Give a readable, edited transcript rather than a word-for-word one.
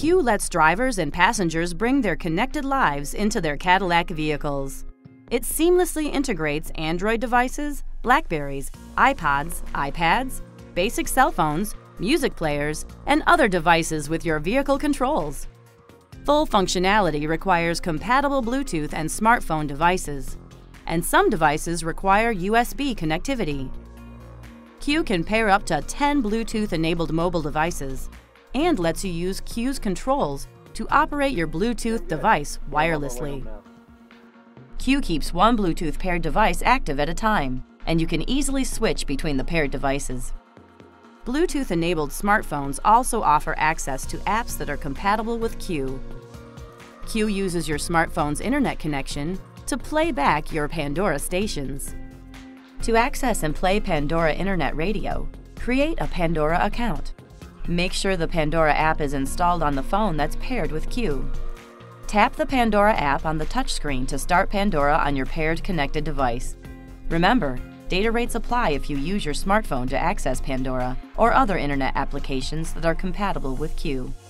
Q lets drivers and passengers bring their connected lives into their Cadillac vehicles. It seamlessly integrates Android devices, Blackberries, iPods, iPads, basic cell phones, music players, and other devices with your vehicle controls. Full functionality requires compatible Bluetooth and smartphone devices, and some devices require USB connectivity. Q can pair up to 10 Bluetooth-enabled mobile devices and lets you use Q's controls to operate your Bluetooth device wirelessly. Q keeps one Bluetooth paired device active at a time, and you can easily switch between the paired devices. Bluetooth-enabled smartphones also offer access to apps that are compatible with Q. Q uses your smartphone's internet connection to play back your Pandora stations. To access and play Pandora Internet Radio, create a Pandora account. Make sure the Pandora app is installed on the phone that's paired with Q. Tap the Pandora app on the touchscreen to start Pandora on your paired connected device. Remember, data rates apply if you use your smartphone to access Pandora or other internet applications that are compatible with Q.